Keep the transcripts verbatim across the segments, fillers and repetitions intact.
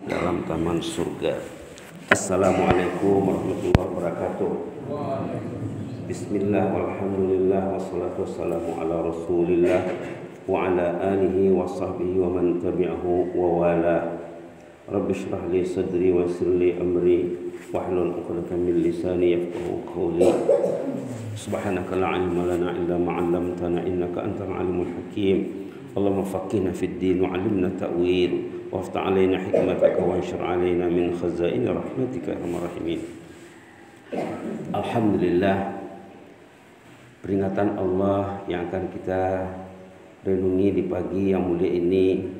dalam taman surga. Assalamualaikum warahmatullahi wabarakatuh. Bismillah walhamdulillah wassalatu wassalamu ala rasulillah wa ala alihi wa sahbihi wa man tabi'ahu wa wala. Rabbi shrah li sadri wa yassir li amri wahlul 'uqdatam min lisani yafqahu qawli. Subhanaka la 'ilma lana illa ma 'allamtana innaka antal 'alimul hakim. Allahumma faqqihna fid din wa 'allimna ta'wil وافتح علينا حكمتك وانشر علينا من خزائن رحمتك يا ارحم الراحمين. Alhamdulillah, peringatan Allah yang akan kita renungi di pagi yang mulia ini,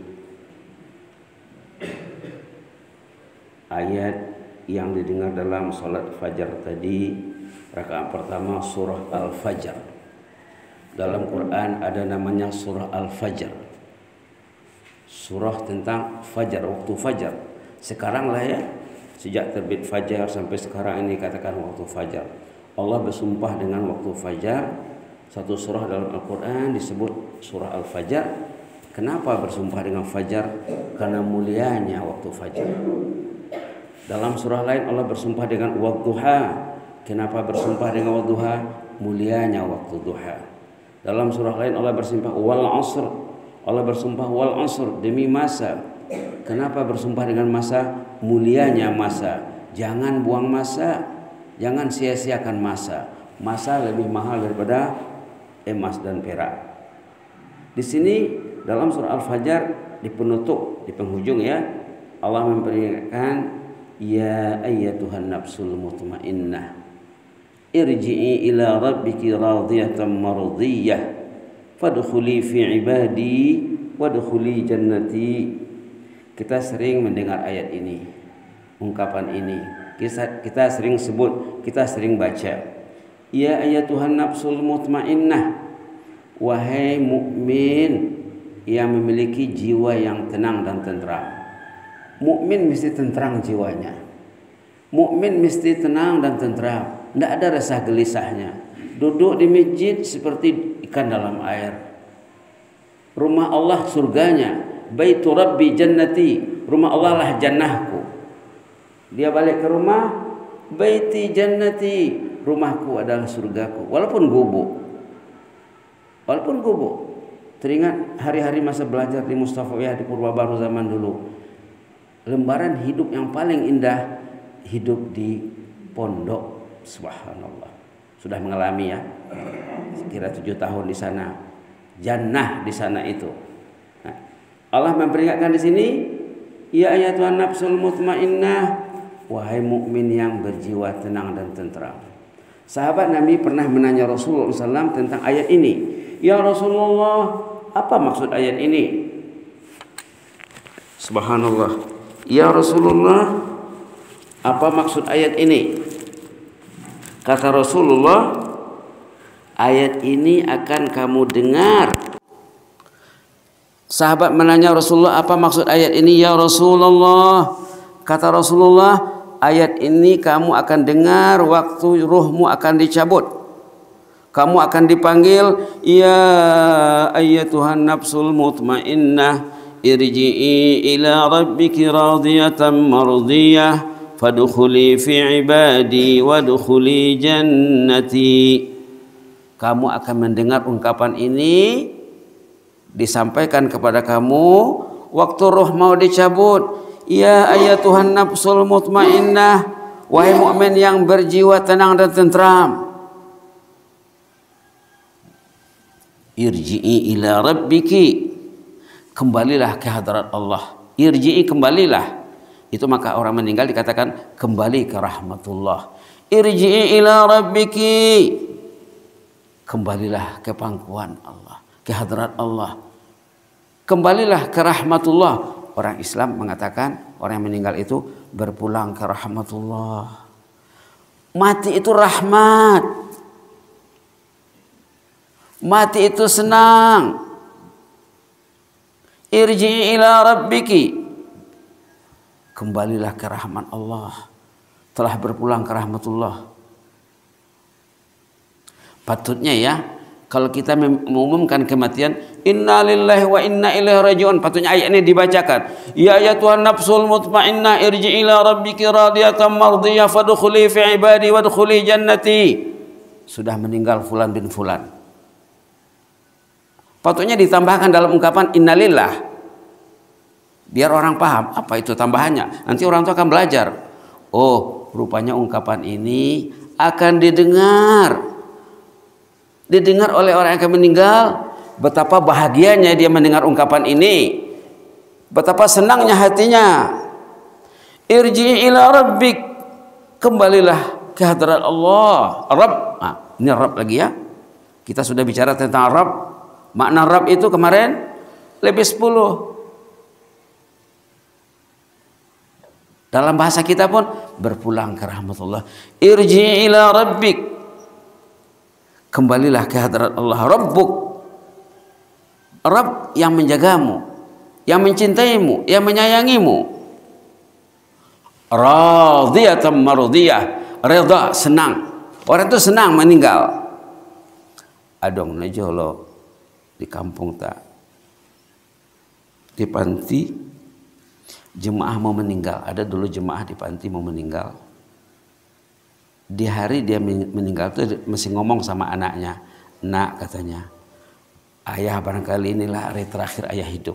ayat yang didengar dalam salat fajar tadi, rakaat pertama surah Al-Fajr. Dalam Quran ada namanya surah Al-Fajr, surah tentang fajar, waktu fajar. Sekarang lah ya, sejak terbit fajar sampai sekarang ini katakan waktu fajar. Allah bersumpah dengan waktu fajar. Satu surah dalam Al-Quran disebut surah Al-Fajr. Kenapa bersumpah dengan fajar? Karena mulianya waktu fajar. Dalam surah lain Allah bersumpah dengan wadduha. Kenapa bersumpah dengan wadduha? Mulianya waktu duha. Dalam surah lain Allah bersumpah wal asr. Allah bersumpah wal asr, demi masa. Kenapa bersumpah dengan masa? Mulianya masa. Jangan buang masa, jangan sia-siakan masa. Masa lebih mahal daripada emas dan perak. Di sini dalam surah Al-Fajr di penutup, di penghujung ya, Allah memperingatkan, ya ayyatuhan nafsul mutmainnah, irji'i ila rabbiki radiyatan mardiyah. Fadkhuli fi ibadi wadkhuli jannati. Kita sering mendengar ayat ini, ungkapan ini. Kita, kita sering sebut, kita sering baca. Ya ayyatuhan nafsul mutmainnah, wahai mukmin yang memiliki jiwa yang tenang dan tentram. Mukmin mesti tenang jiwanya. Mukmin mesti tenang dan tentram. Tidak ada rasa gelisahnya. Duduk di masjid seperti ikan dalam air. Rumah Allah surganya. Baitu Rabbi jannati. Rumah Allah lah jannahku. Dia balik ke rumah. Baiti jannati. Rumahku adalah surgaku. Walaupun gubuk. Walaupun gubuk. Teringat hari-hari masa belajar di Mustafawiyah di Purba Baru zaman dulu. Lembaran hidup yang paling indah, hidup di pondok. Subhanallah. Sudah mengalami ya, sekira tujuh tahun di sana, jannah di sana itu. Nah, Allah memperingatkan di sini, ya ayyatuhan nafsul mutmainnah, wahai mukmin yang berjiwa tenang dan tentram. Sahabat Nabi pernah menanya Rasulullah shallallahu alaihi wasallam tentang ayat ini. Ya Rasulullah, apa maksud ayat ini? Subhanallah. Ya Rasulullah, apa maksud ayat ini? Kata Rasulullah, ayat ini akan kamu dengar. Sahabat menanya Rasulullah, apa maksud ayat ini? Ya Rasulullah, kata Rasulullah, ayat ini kamu akan dengar waktu ruhmu akan dicabut. Kamu akan dipanggil, ya ayyatuhan nafsul mutmainnah, irji'i ila rabbiki radiyatan mardiyah. Fadkhuli fi ibadi wadkhuli jannati. Kamu akan mendengar ungkapan ini disampaikan kepada kamu waktu roh mau dicabut. Ya ayyatuhan nafsul mutmainnah, wahai mukmin yang berjiwa tenang dan tentram. Irji'i ila rabbiki, kembalilah ke hadirat Allah. Irji'i, kembalilah. Itu maka orang meninggal dikatakan kembali ke rahmatullah. Irji'i ila rabbiki, kembalilah ke pangkuan Allah, ke hadrat Allah. Kembalilah ke rahmatullah. Orang Islam mengatakan orang yang meninggal itu berpulang ke rahmatullah. Mati itu rahmat. Mati itu senang. Irji'i ila rabbiki, kembalilah ke rahmat Allah. Telah berpulang ke rahmatullah. Patutnya ya, Kalau kita mengumumkan kematian, inna lillahi wa inna ilaihi raji'un, patutnya ayat ini dibacakan. Ya ya Tuhan nafsul mutmainnah irji ila rabbiki radiyatan mardiyah fadkhuli fi ibadi wadkhuli jannati. Sudah meninggal fulan bin fulan. Patutnya ditambahkan dalam ungkapan innalillah. Biar orang paham apa itu tambahannya. Nanti orang itu akan belajar. Oh, rupanya ungkapan ini akan didengar. Didengar oleh orang yang akan meninggal. Betapa bahagianya dia mendengar ungkapan ini. Betapa senangnya hatinya. Irji ila rabbik. Kembalilah ke hadirat Allah. Rabb. Nah, ini Rabb lagi ya. Kita sudah bicara tentang Rabb. Makna Rabb itu kemarin lebih sepuluh. Dalam bahasa kita pun berpulang ke rahmatullah. Irji ila rabbik. Kembalilah ke hadirat Allah. Rabbuk. Rabb yang menjagamu, yang mencintaimu, yang menyayangimu. Radiyatan mardiyah. Reda, senang. Orang itu senang meninggal. Adong najolo di kampung tak. Di panti jemaah mau meninggal. Ada dulu jemaah di panti mau meninggal. Di hari dia meninggal itu masih ngomong sama anaknya. Nak, katanya, ayah barangkali inilah hari terakhir ayah hidup.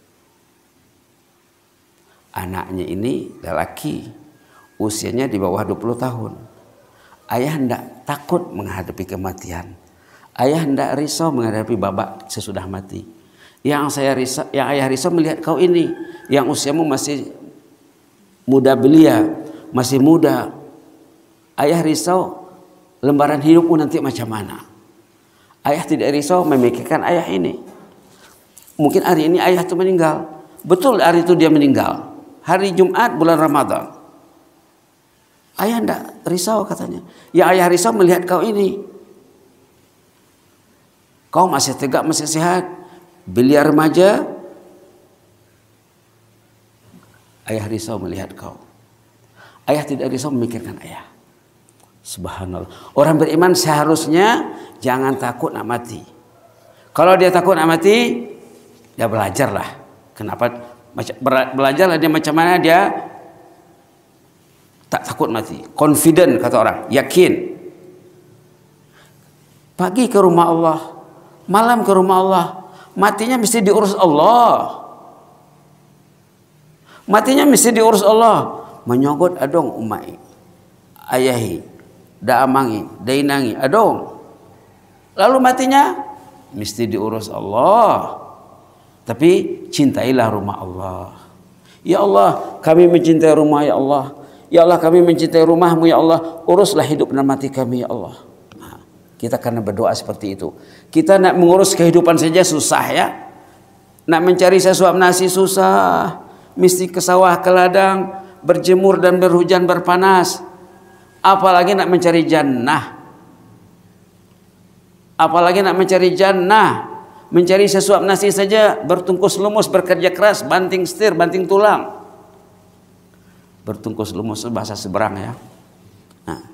Anaknya ini lelaki, usianya di bawah dua puluh tahun. Ayah hendak takut menghadapi kematian. Ayah hendak risau menghadapi babak sesudah mati. Yang saya risau, yang ayah risau melihat kau ini, yang usiamu masih muda belia, masih muda. Ayah risau lembaran hidupmu nanti macam mana. Ayah tidak risau memikirkan ayah ini. Mungkin hari ini ayah itu meninggal. Betul hari itu dia meninggal. Hari Jumat bulan Ramadan. Ayah tidak risau katanya. Yang ayah risau melihat kau ini. Kau masih tegak, masih sehat. Belia remaja. Ayah risau melihat kau. Ayah tidak risau memikirkan ayah. Subhanallah. Orang beriman seharusnya jangan takut nak mati. Kalau dia takut nak mati, dia belajarlah. Kenapa? Belajarlah dia macam mana dia tak takut mati. Confident kata orang, yakin. Pagi ke rumah Allah, malam ke rumah Allah. Matinya mesti diurus Allah. Matinya mesti diurus Allah. Menyogot adong umai, ayahi, da amangi, dainangi, adong. Lalu matinya mesti diurus Allah. Tapi cintailah rumah Allah. Ya Allah, kami mencintai rumah ya Allah. Ya Allah, kami mencintai rumahmu ya Allah. Uruslah hidup dan mati kami ya Allah. Nah, kita karena berdoa seperti itu. Kita nak mengurus kehidupan saja susah ya. Nak mencari sesuap nasi susah. Mesti ke sawah, ke ladang, berjemur dan berhujan berpanas. Apalagi nak mencari jannah. Apalagi nak mencari jannah. Mencari sesuap nasi saja bertungkus lumus, bekerja keras, banting setir, banting tulang. Bertungkus lumus bahasa seberang ya. Nah.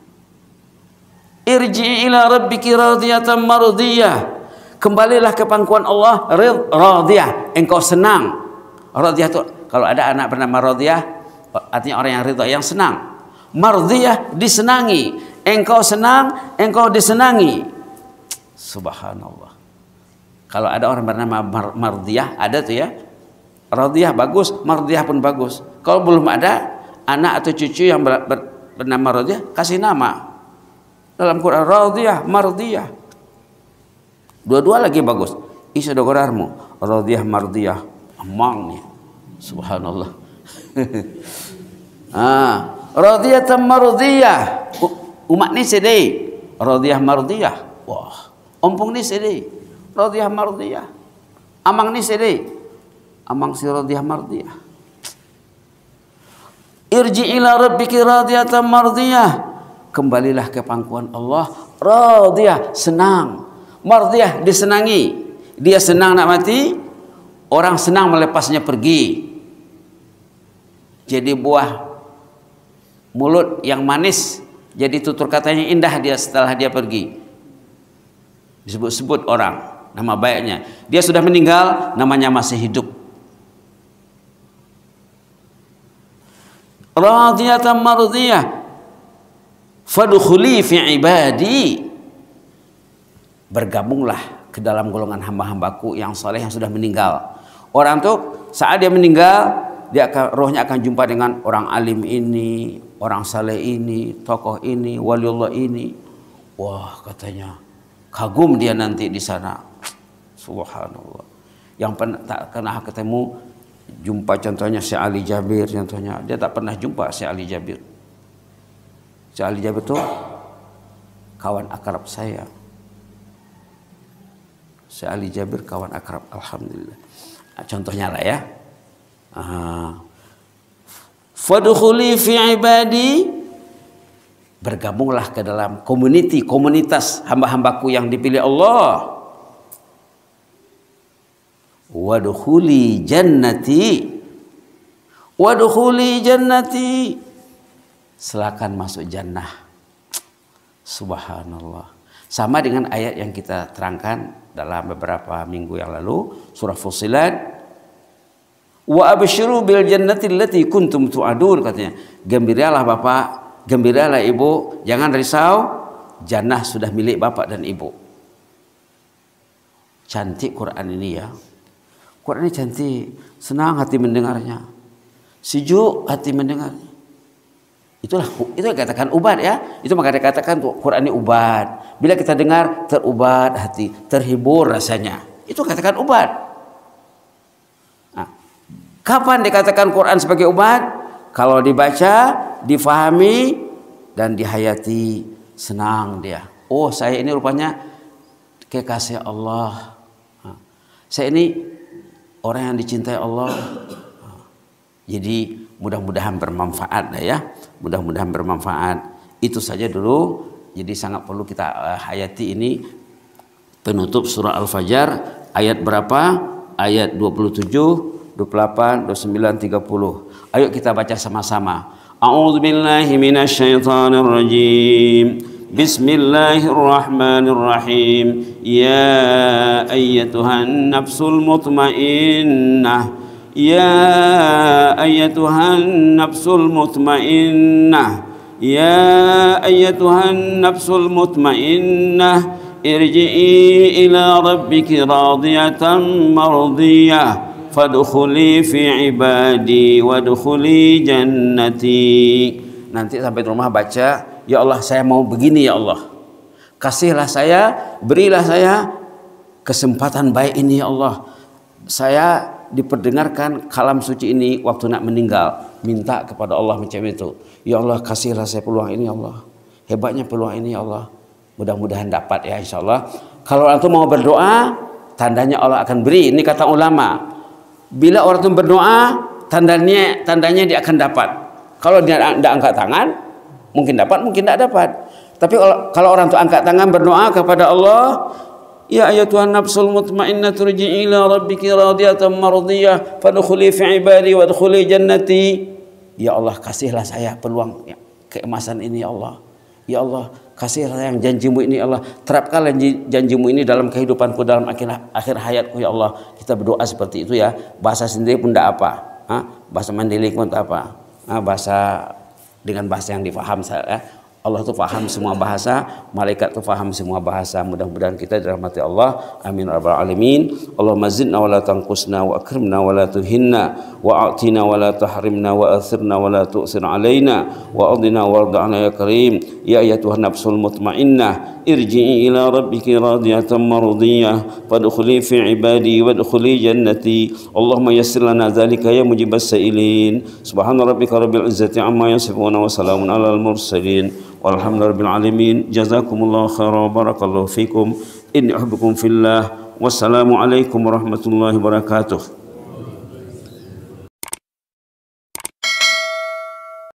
Irji ila rabbiki radiyatan mardiyah. Kembalilah ke pangkuan Allah radiyah. Engkau senang. Radiyah itu kalau ada anak bernama radiyah artinya orang yang ridha, yang senang. Mardiyah disenangi. Engkau senang, engkau disenangi. Subhanallah. Kalau ada orang bernama Mardiyah, ada tuh ya. Radiyah bagus, Mardiyah pun bagus. Kalau belum ada anak atau cucu yang ber, ber, bernama Radiyah, kasih nama. Dalam Quran Radiyah, Mardiyah. Dua-dua lagi bagus. Isa dogorarmu, Radiyah, Mardiyah. Amang nih. Subhanallah. Ah, Radiyatan Mardiyah. Umat ni sedih. Radiyah Mardiyah. Wah, ompong ni sedih. Radiyah Mardiyah. Amang ni sedih. Amang si Radiyah Mardiyah. Irji ila rabbiki radiyatan mardiyah. Kembalilah ke pangkuan Allah. Radiyah, senang. Mardiyah, disenangi. Dia senang nak mati. Orang senang melepasnya pergi. Jadi buah mulut yang manis, jadi tutur katanya indah dia setelah dia pergi. disebut-sebut orang nama baiknya. Dia sudah meninggal, namanya masih hidup. Radiyatan mardiyah fadkhuli fi ibadi, bergabunglah ke dalam golongan hamba-hambaku yang saleh yang sudah meninggal. Orang tuh saat dia meninggal, dia akan, rohnya akan jumpa dengan orang alim ini, orang saleh ini, tokoh ini, waliullah ini. Wah, katanya kagum dia nanti di sana. Subhanallah. Yang pernah tak pernah ketemu, jumpa contohnya Syekh Ali Jabir, contohnya dia tak pernah jumpa Syekh Ali Jabir. Syekh Ali Jabir itu kawan akrab saya. Syekh Ali Jabir kawan akrab, alhamdulillah. Nah, contohnya lah ya. Fadkhuli fi ibadi, bergabunglah ke dalam community, komunitas hamba-hambaku yang dipilih Allah. Wadkhuli jannati, wadkhuli jannati, silakan masuk jannah. Subhanallah. Sama dengan ayat yang kita terangkan dalam beberapa minggu yang lalu, surah Fussilat. Wa absyiru bil jannati allati kuntum tu'adun, katanya. Gembiralah Bapak, gembiralah Ibu, jangan risau, jannah sudah milik Bapak dan Ibu. Cantik Quran ini ya. Quran ini cantik, senang hati mendengarnya, sejuk hati mendengarnya. Itulah itu dikatakan ubat ya. Itu maka dikatakan Quran ini ubat. Bila kita dengar terubat hati, terhibur rasanya. Itu katakan ubat. Nah, kapan dikatakan Quran sebagai ubat? Kalau dibaca, difahami dan dihayati, senang dia. Oh, saya ini rupanya kekasih Allah. Nah, saya ini orang yang dicintai Allah. Nah, jadi mudah-mudahan bermanfaat ya. Mudah-mudahan bermanfaat. Itu saja dulu. Jadi sangat perlu kita uh, hayati ini. Penutup surah Al-Fajr ayat berapa? Ayat dua puluh tujuh, dua puluh delapan, dua puluh sembilan, tiga puluh. Ayo kita baca sama-sama. A'udzubillahi minasyaitonir rajim. Bismillahirrahmanirrahim. Ya ayyatuhan nafsul mutmainnah, ya ayyatuhan nafsul mutmainnah, ya ayyatuhan nafsul mutmainnah, irji'i ila rabbiki radiyatan mardiyah, fadkhuli fi ibadi wadkhuli jannati. Nanti sampai di rumah baca, ya Allah saya mau begini ya Allah. Kasihlah saya, berilah saya kesempatan baik ini ya Allah. Saya diperdengarkan kalam suci ini waktu nak meninggal. Minta kepada Allah macam itu. Ya Allah kasihlah saya peluang ini ya Allah. Hebatnya peluang ini ya Allah. Mudah-mudahan dapat ya insya Allah. Kalau orang itu mau berdoa, tandanya Allah akan beri. Ini kata ulama. Bila orang itu berdoa, tandanya tandanya dia akan dapat. Kalau dia tidak angkat tangan, mungkin dapat, mungkin tidak dapat. Tapi kalau orang itu angkat tangan berdoa kepada Allah, ya ayyatuhan nafsul mutmainnah turji'i ila rabbiki radiyatan mardiyah fadkhuli fi ibadi wadkhuli jannati. Ya Allah kasihlah saya peluang keemasan ini ya Allah. Ya Allah kasihlah yang janjimu ini ya Allah. Terapkanlah janjimu ini dalam kehidupanku, dalam akhir, akhir hayatku ya Allah. Kita berdoa seperti itu ya. Bahasa sendiri pun tidak apa. Ha? Bahasa Mandailing pun tak apa. Ha? Bahasa dengan bahasa yang difaham saya. Allah itu faham semua bahasa, malaikat itu faham semua bahasa. Mudah-mudahan kita dirahmati Allah. Amin rabbal alamin. Allahumma zidna wa la tanqusna wa akrimna wa la tuhinna wa a'tina wa la tahrimna wa athirna wa la tu'sir alaina wa adina warda'na ya karim. Ya ayyatuhan nafsul mutmainnah irji'i ila rabbiki radiyatan mardiyah fadkhuli fi ibadi wadkhuli jannati. Allahumma yassir lana dzalika ya mujibas sa'ilin. Subhana rabbika rabbil izzati amma yasifun wa salamun alal mursalin. Walhamdulillahirabbil alamin. Jazakumullahu khairan, barakallahu fikum. Inni uhibbukum fillah. Wassalamu alaikum warahmatullahi wabarakatuh.